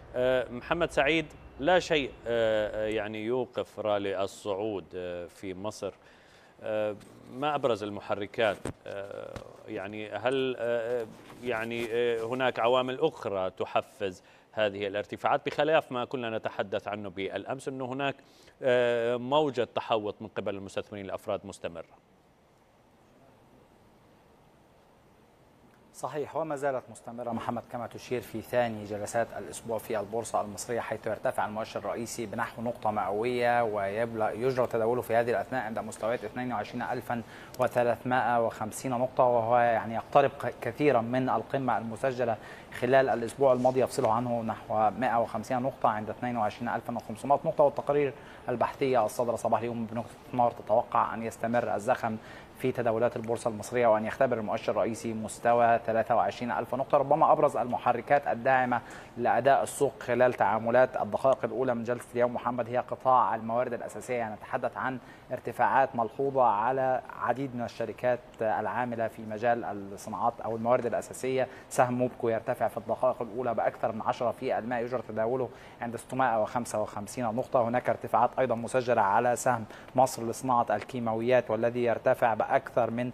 محمد سعيد، لا شيء يعني يوقف رالي الصعود في مصر. ما أبرز المحركات؟ يعني هل يعني هناك عوامل أخرى تحفز هذه الارتفاعات، بخلاف ما كنا نتحدث عنه بالأمس أنه هناك موجة تحوط من قبل المستثمرين الأفراد مستمرة؟ صحيح، وما زالت مستمرة محمد كما تشير في ثاني جلسات الأسبوع في البورصة المصرية، حيث يرتفع المؤشر الرئيسي بنحو نقطة مئوية ويجرى تداوله في هذه الأثناء عند مستويات 22350 نقطة، وهو يعني يقترب كثيرا من القمة المسجلة خلال الأسبوع الماضي، يفصله عنه نحو 150 نقطة عند 22500 نقطة. والتقارير البحثية الصادرة صباح اليوم بنقطة نار تتوقع أن يستمر الزخم في تداولات البورصة المصرية وأن يختبر المؤشر الرئيسي مستوى 23000 نقطة. ربما أبرز المحركات الداعمة لأداء السوق خلال تعاملات الدقائق الأولى من جلسة اليوم محمد هي قطاع الموارد الأساسية. يعني نتحدث عن ارتفاعات ملحوظة على عديد من الشركات العاملة في مجال الصناعات أو الموارد الأساسية. سهم موبكو يرتفع في الدقائق الأولى بأكثر من 10%، يجرى تداوله عند 655 نقطة. هناك ارتفاعات أيضا مسجلة على سهم مصر لصناعة الكيماويات والذي يرتفع بأكثر من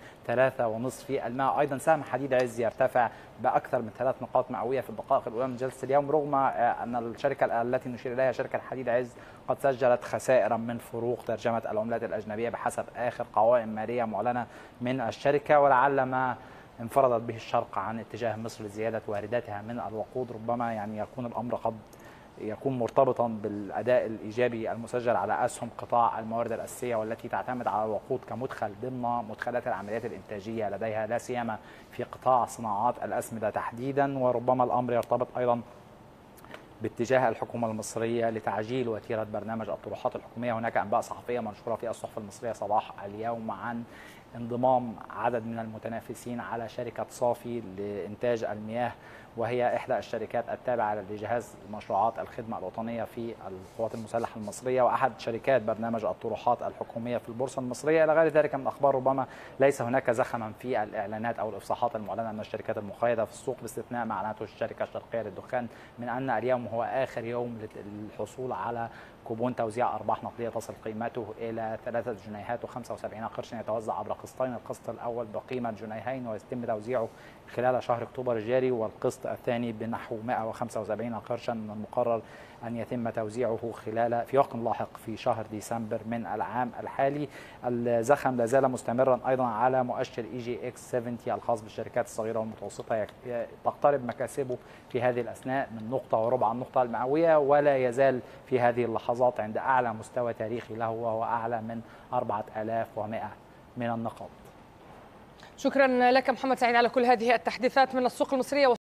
3.5%. أيضا سهم حديد عز يرتفع بأكثر من 3 نقاط مئوية في الدقائق الأولى من جلسة اليوم، رغم أن الشركة التي نشير إليها شركة الحديد عز قد سجلت خسائر من فروق ترجمة العملات الأجنبية بحسب آخر قوائم مالية معلنة من الشركة. ولعل ما انفردت به الشرق عن اتجاه مصر لزيادة وارداتها من الوقود ربما يعني يكون الأمر قد يكون مرتبطا بالأداء الإيجابي المسجل على أسهم قطاع الموارد الأساسية والتي تعتمد على الوقود كمدخل ضمن مدخلات العمليات الإنتاجية لديها، لا سيما في قطاع صناعات الأسمدة تحديدا. وربما الأمر يرتبط أيضا باتجاه الحكومة المصرية لتعجيل وتيرة برنامج الطروحات الحكومية. هناك أنباء صحفية منشورة في الصحف المصرية صباح اليوم عن انضمام عدد من المتنافسين على شركة صافي لإنتاج المياه، وهي إحدى الشركات التابعة لجهاز مشروعات الخدمة الوطنية في القوات المسلحة المصرية، وأحد شركات برنامج الطروحات الحكومية في البورصة المصرية. إلى غير ذلك من أخبار، ربما ليس هناك زخما في الإعلانات أو الإفصاحات المعلنة من الشركات المقيدة في السوق، باستثناء ما أعلنته الشركة الشرقية للدخان من أن اليوم هو آخر يوم للحصول على كوبون توزيع أرباح نقدية تصل قيمته إلى 3 جنيهات و75 قرشا، يتوزع عبر قسطين. القسط الأول بقيمة جنيهين ويتم توزيعه خلال شهر أكتوبر الجاري، والقسط الثاني بنحو 175 قرشا من المقرر أن يتم توزيعه في وقت لاحق في شهر ديسمبر من العام الحالي. الزخم لا زال مستمرا أيضا على مؤشر EGX 70 الخاص بالشركات الصغيرة والمتوسطة، تقترب مكاسبه في هذه الأثناء من نقطة وربع النقطة المئوية، ولا يزال في هذه اللحظات عند أعلى مستوى تاريخي له وهو أعلى من 4100 من النقاط. شكرا لك محمد سعيد على كل هذه التحديثات من السوق المصرية.